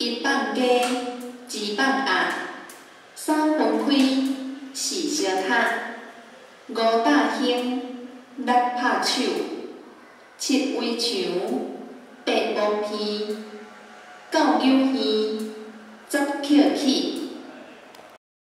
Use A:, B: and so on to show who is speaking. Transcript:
A: 一放鸡，二放鸭，三分开，四相拍，五打兴，六拍手，七围墙，八摸鼻，九扭耳，十翘起。